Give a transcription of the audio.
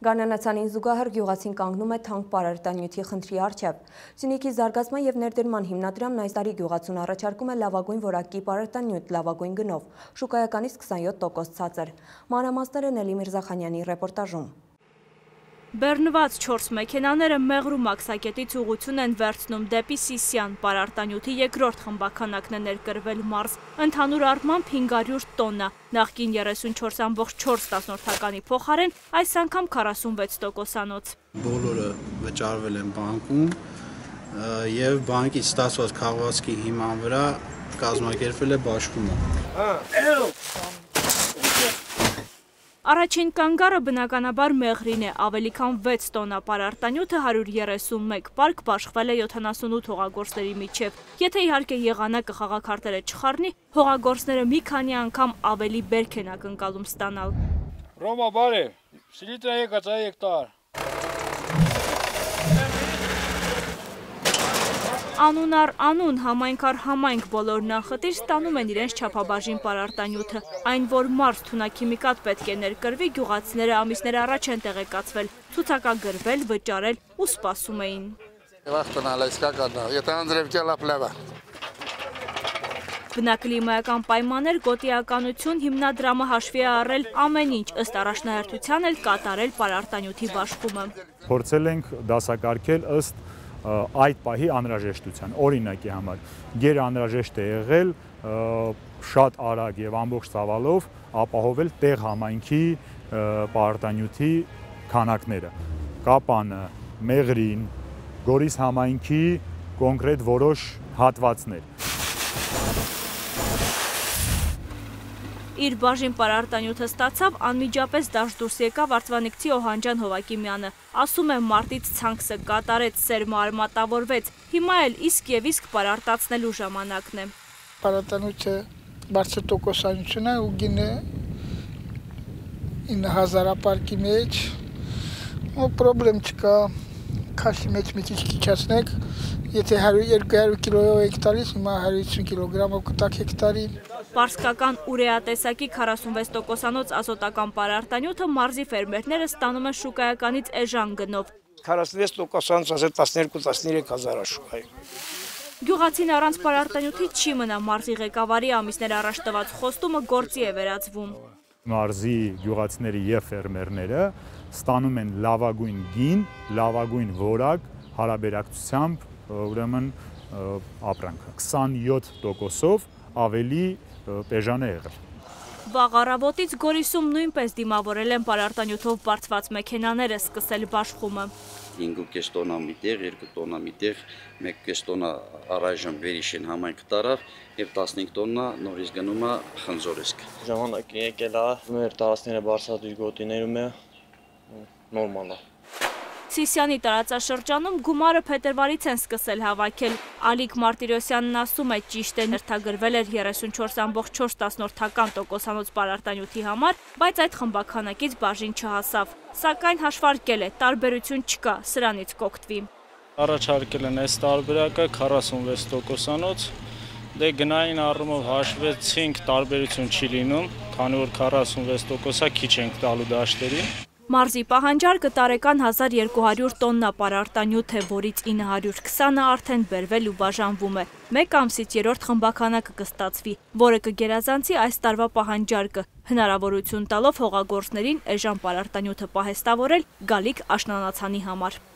Գարնանացանին զուգահեռ գյուղացին կանգնում է թանկ պարարտանյութի խնդրի առջև։ Սյունիքի զարգացման և ներդրման հիմնադրամն այս տարի գյուղացուն առաջարկում է լավագույն որակի պարարտանյութ լավագույն գնով, շուկայականից 27% ցածր։ Մանրամասները Նելի Միրզախանյանի ռեպորտաժում։ Բեռնված 4 մեքենաները Մեղրու մաքսակետից ուղղություն են վերցնում դեպի Սիսիան, պարարտանյութի երկրորդ խմբաքանակն է ներկրվել մարզ, ընդհանուր առմամբ 500 տոննա, նախկին 34,4 փոխարեն այս անգամ 46%-անոց։ Բոլորը վճարվել են բանկում և բանկից ստացված քաղվածքի հիման վրա կազմակերպվել է բաշխումը։ Առաջին կանգառը բնականաբար Մեղրին է, ավելի քան 6 տոննա պարարտանյութը 131 պարկ բաշխվել է 78 հողագործների միջև։ Եթե իհարկե եղանակը խաղաքարտերը չխառնի, հողագործները մի քանի անգամ ավելի բերք են ակնկալում ստանալ։ Ռոմա բարե, սիլիտրա եկած այ հեկտար։ Անուն առ անուն, համայնք առ համայնք բոլոր նախտիր ստանում են իրենց չափաբաժին պարարտանյութը։ Այն, որ մարզ թունաքիմիկատ պետք է ներկրվի, գյուղացիները ամիսներ առաջ են տեղեկացվել, ցուցակագրվել, վճարել ու սպասում էին։ Բնակլիմայական պայմաններ, գոտիականություն, հիմնադրամը հաշվի է առել ամեն ինչ, ըստ առաջնահերթության էլ կատարել պարարտանյութի բաշխումը։ Փորձել ենք դասակարգել ըստ այդ պահի անհրաժեշտության, օրինակի համար գերանհրաժեշտ է եղել շատ արագ եւ ամբողջ ծավալով ապահովել տեղ համայնքի պարարտանյութի քանակները, Կապանը, Մեղրին, Գորիս համայնքի կոնկրետ որոշ հատվածներ։ Իր բաժին պարարտանյութը ստացավ, անմիջապես դաշտ դուրս եկավ Արծվանիկցի Օհանջան Հովակիմյանը։ Ասում է մարտից ցանքսը կատարեց, սերմը արմատավորվեց, հիմա էլ իսկ եւ իսկ պարարտացնելու ժամանակն է։ Պարարտանյութը բարձր տոկոսանություն է ու գինը 9000 ապարկի մեջ, պրոբլեմ չկա, քաշի մեջ մի քիչ քիչացնեք, եթե 200 կիլոյով եք տալիս, հիմա 150 կիլոգրամով կտակ հեկտարին։ Պարսկական ուրեա տեսակի 46%-անոց ազոտական պարարտանյութը մարզի ֆերմերները ստանում են շուկայականից էժան գնով։ 46%-անոց 12-13 հազար շուկայում։ Գյուղացին առանց պարարտանյութի չի մնա, մարզի ղեկավարի ամիսներ առաջ տված խոստումը գործի է վերածվում։ Մարզի գյուղացիները եւ ֆերմերները ստանում են լավագույն գին, լավագույն որակ հարաբերակցությամբ ուրեմն ապրանքը 27%-ով ավելի էժան է եղել։ Վաղ առավոտից Գորիսում նույնպես դիմավորել են պարարտանյութով բարձված մեքենաները, սկսել բաշխումը։ 5.5 տոննա միտեղ, 2 տոննա միտեղ, 1.5 տոննա առայժմ Վերիշեն համայնք տարավ եւ 15 տոննա նորից գնում է Խնձորեսկ։ Ժամանակը եկել է, մեր տարածքները բարձրացուցիչ գոտիներում է, նորմալ է։ Սիսիանի տարածաշրջանում գումարը փետրվարից են սկսել հավաքել։ Ալիկ Մարտիրոսյանն ասում է, ճիշտ է ներթագրվել էր 34,4%-անոց պարարտանյութի համար, բայց այդ խմբաքանակից բաժին չհասավ։ Սակայն հաշվարկել է, տարբերություն չկա, սրանից կօգտվի։ Առաջարկել են այս տարբերակը 46%-անոց, դե գնային առումով հաշվեցինք, տարբերություն չի լինում, քանի որ 46%-ը քիչ ենք տալու դաշտերին։ Մարզի պահանջարկը տարեկան 1200 տոննա պարարտանյութ է, որից 920-ը արդեն բերվել ու բաժանվում է։ Մեկ ամսից երրորդ խմբաքանակը կստացվի, որը կգերազանցի այս տարվա պահանջարկը, հնարավորություն տալով հողագործներին էժան պարարտանյութը պահեստավորել գալիք աշնանացանի համար։